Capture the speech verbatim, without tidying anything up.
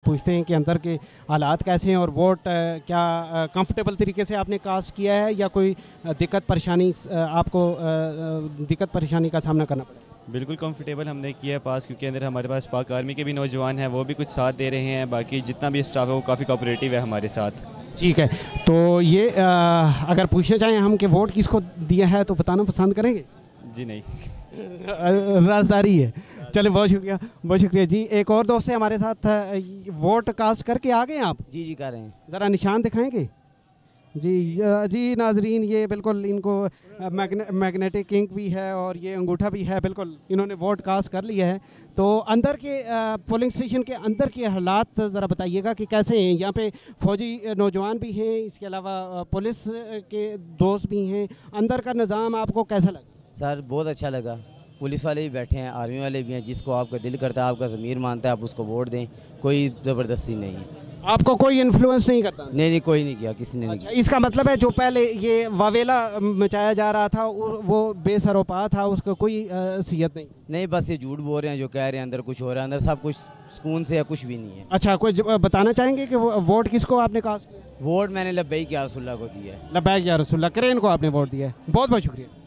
पूछते हैं कि अंदर के हालात कैसे हैं और वोट क्या कंफर्टेबल तरीके से आपने कास्ट किया है या कोई दिक्कत परेशानी आपको दिक्कत परेशानी का सामना करना पड़ा? बिल्कुल कंफर्टेबल हमने किया है पास, क्योंकि अंदर हमारे पास पाक आर्मी के भी नौजवान हैं, वो भी कुछ साथ दे रहे हैं। बाकी जितना भी स्टाफ है वो काफ़ी कोऑपरेटिव है हमारे साथ। ठीक है, तो ये आ, अगर पूछना चाहें हम कि वोट किसको दिया है तो बताना पसंद करेंगे? जी नहीं, राजदारी है। चलिए, बहुत शुक्रिया, बहुत शुक्रिया जी। एक और दोस्त है हमारे साथ, वोट कास्ट करके आ गए आप? जी जी कर रहे हैं। ज़रा निशान दिखाएंगे जी? जी नाजरीन, ये बिल्कुल इनको मैग्ने, मैग्नेटिक इंक भी है और ये अंगूठा भी है, बिल्कुल इन्होंने वोट कास्ट कर लिया है। तो अंदर के पोलिंग स्टेशन के अंदर के हालात ज़रा बताइएगा कि कैसे हैं। यहाँ पे फौजी नौजवान भी हैं, इसके अलावा पुलिस के दोस्त भी हैं। अंदर का निज़ाम आपको कैसा लगा? सर बहुत अच्छा लगा। पुलिस वाले भी बैठे हैं, आर्मी वाले भी हैं। जिसको आपका दिल करता है, आपका ज़मीर मानता है, आप उसको वोट दें। कोई ज़बरदस्ती नहीं है। आपको कोई इन्फ्लुएंस नहीं करता? नहीं नहीं, कोई नहीं किया, किसी ने नहीं किया। इसका मतलब है जो पहले ये वावेला मचाया जा रहा था वो बेसरोपा था, उसका कोई हैसियत नहीं? नहीं, बस ये झूठ बोल रहे हैं जो कह रहे हैं अंदर कुछ हो रहा है। अंदर सब कुछ सुकून से या कुछ भी नहीं है। अच्छा, कोई बताना चाहेंगे कि वोट किसको आपने कास्ट किया? वोट मैंने लब्बैक या रसूलुल्लाह को दिया है। लब्बैक या रसूलुल्लाह, क्रेन को आपने वोट दिया है। बहुत बहुत शुक्रिया।